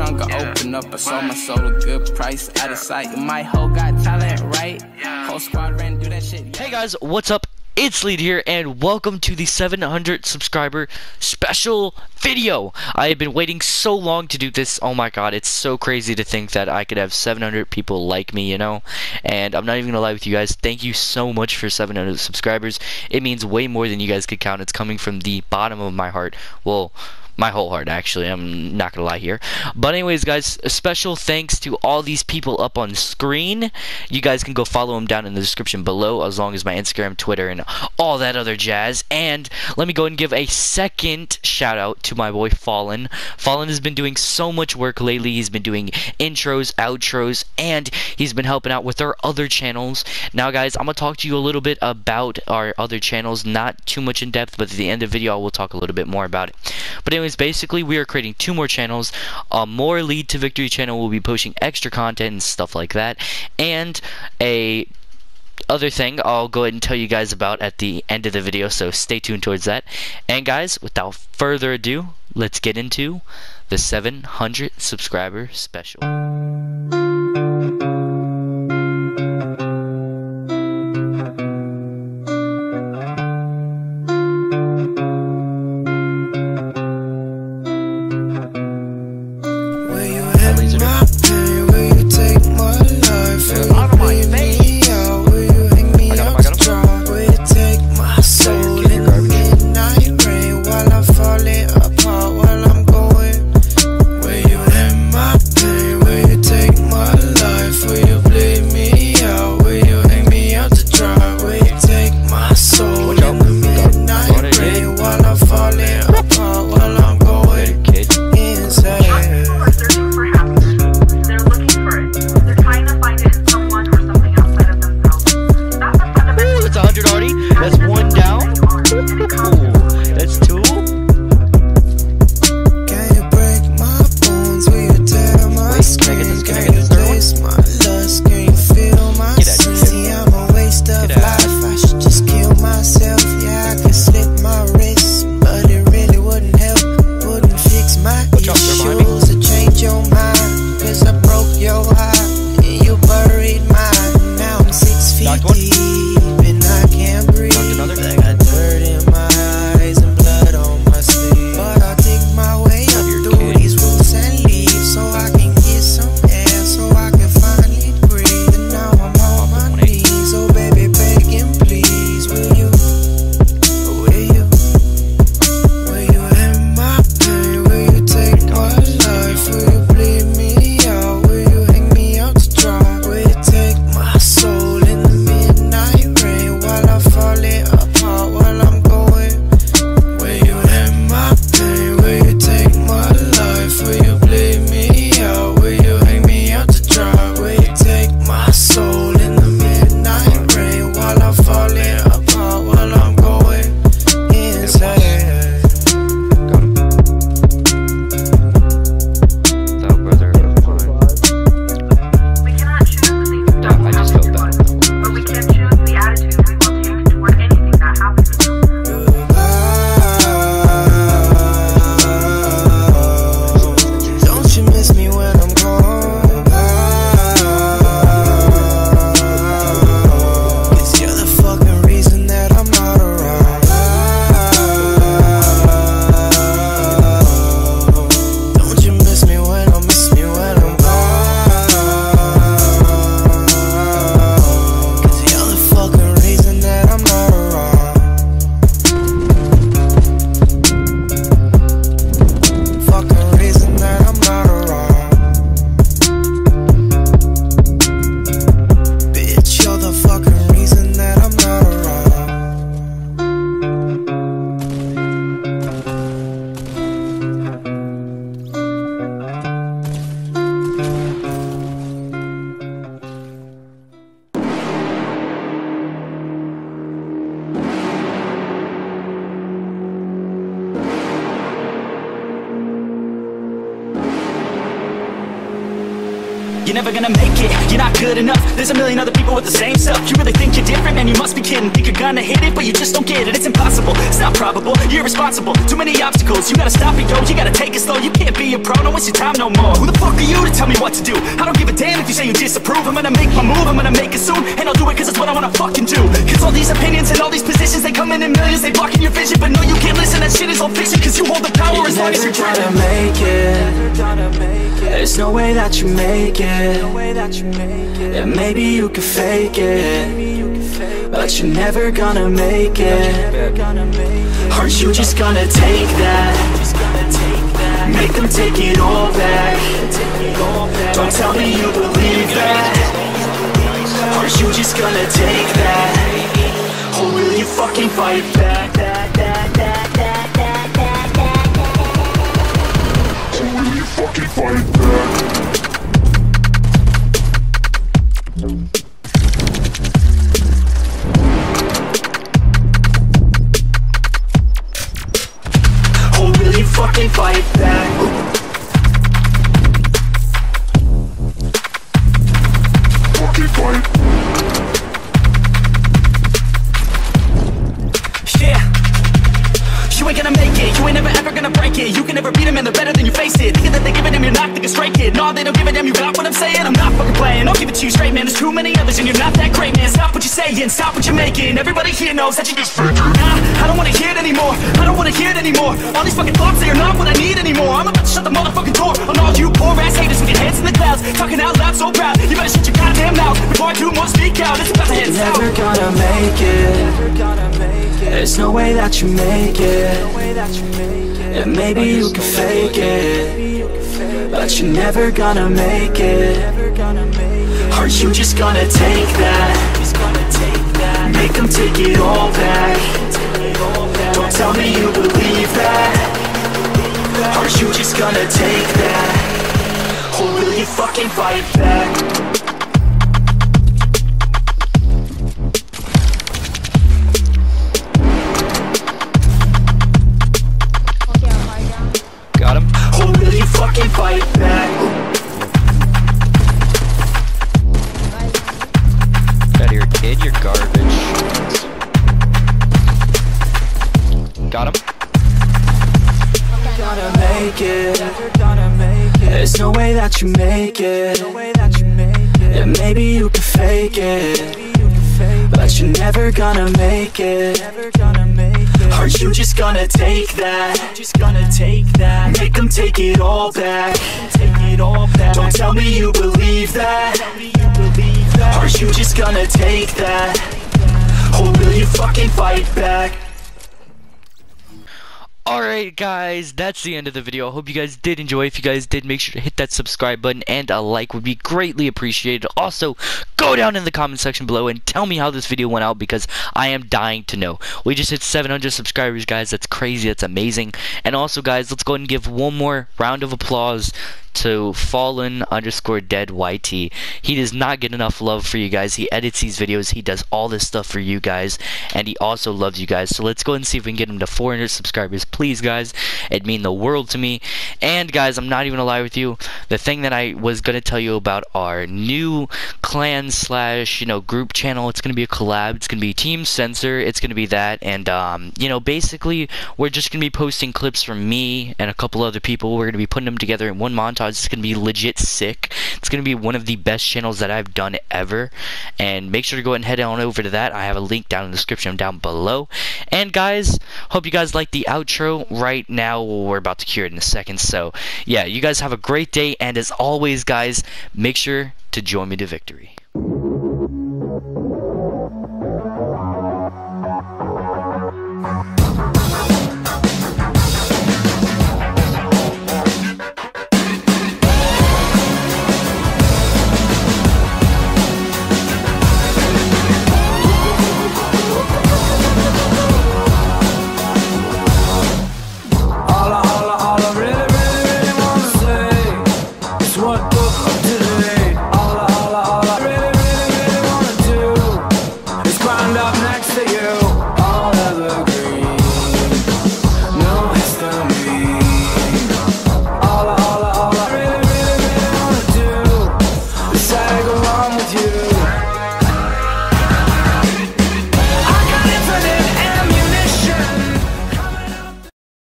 trunk, I open up, I sold my soul a good price, out of sight. My hoe got talent, right? Whole squad ran do that shit. Hey guys, what's up? It's Lead here, and welcome to the 700 subscriber special video. I have been waiting so long to do this. Oh my god, it's so crazy to think that I could have 700 people like me, you know? And I'm not even gonna lie with you guys, thank you so much for 700 subscribers. It means way more than you guys could count. It's coming from the bottom of my heart. Well, my whole heart, actually. I'm not gonna lie here. But anyways, guys, a special thanks to all these people up on screen. You guys can go follow them down in the description below, as long as my Instagram, Twitter, and all that other jazz. And let me go ahead and give a second shout out to my boy Fallen. Fallen has been doing so much work lately. He's been doing intros, outros, and he's been helping out with our other channels. Now guys, I'm gonna talk to you a little bit about our other channels, not too much in depth, but at the end of the video I will talk a little bit more about it. But anyways, basically we are creating 2 more channels. More Lead to Victory channel will be posting extra content and stuff like that, and a other thing I'll go ahead and tell you guys about at the end of the video, so stay tuned towards that. And guys, without further ado, let's get into the 700 subscriber special. Take my You're never gonna make it, you're not good enough. There's a million other people with the same stuff. You really think you're different, man, you must be kidding. Think you're gonna hit it, but you just don't get it. It's impossible, it's not probable, you're irresponsible. Too many obstacles, you gotta stop it, yo. You gotta take it slow, you can't be a pro. Don't waste your time no more. Who the fuck are you to tell me what to do? I don't give a damn if you say you disapprove. I'm gonna make my move, I'm gonna make it soon. And I'll do it cause it's what I wanna fucking do. Cause all these opinions and all these positions, they come in millions, they blocking your vision. But no, you can't listen, that shit is all fiction. Cause you hold the power as long as you're never gonna make it. There's no way that you make it. And maybe you could fake it, but you're never gonna make it. Aren't you just gonna take that? Make them take it all back. Don't tell me you believe that. Aren't you just gonna take that? Or will you fucking fight back? Fucking fight back. Or will you fucking fight back? Fucking fight. Yeah. You ain't gonna make it, you ain't never ever gonna break it. You can never beat them and they're better than you face it. Thinking that they give a damn, you're not thinking straight, kid. No, they don't give a damn, you got what I'm saying? I'm not fucking playing, I'll give it to you straight, man. There's too many others and you're not that great, man. Stop what you're saying, stop what you're making. Everybody here knows that you just fake it. Nah, I don't wanna hear it anymore, I don't wanna hear it anymore. All these fucking thoughts, they are not what I need anymore. I'm about to shut the motherfucking door on all you poor ass haters with your heads in the clouds, talking out loud so proud. You better shut your goddamn mouth before I do more speak out. It's about to head south. You're never gonna make it. There's no way that you make it. And maybe you can fake it, but you're never gonna make it. Aren't you just gonna take that? Make them take it all back. Don't tell me you believe that. Aren't you just gonna take that? Or will you fucking fight back? Got him. Or will you fucking fight back? Get out of here, kid. You're garbage. Got him. Gonna make it. There's no way that you make it. And maybe you can fake it, but you're never gonna make it. Aren't you just gonna take that? Make them take it all back. Don't tell me you believe that. Aren't you just gonna take that? Or will you fucking fight back? Alright guys, that's the end of the video. I hope you guys did enjoy. If you guys did, make sure to hit that subscribe button, and a like would be greatly appreciated. Also, go down in the comment section below and tell me how this video went out, because I am dying to know. We just hit 700 subscribers, guys. That's crazy. That's amazing. And also, guys, let's go ahead and give one more round of applause to fallen_dead_YT. He does not get enough love for you guys. He edits these videos, he does all this stuff for you guys, and he also loves you guys. So let's go ahead and see if we can get him to 400 subscribers, please, guys. It'd mean the world to me. And guys, I'm not even gonna lie with you, the thing that I was gonna tell you about our new clan slash group channel, it's gonna be a collab. It's gonna be Team Censor. It's gonna be that, and basically we're just gonna be posting clips from me and a couple other people. We're gonna be putting them together in one montage. It's gonna be legit sick. It's gonna be one of the best channels that I've done ever, and make sure to go ahead and head on over to that. I have a link down in the description down below. And guys, hope you guys like the outro right now. We're about to cure it in a second. So yeah, you guys have a great day, and as always, guys, make sure to join me to victory.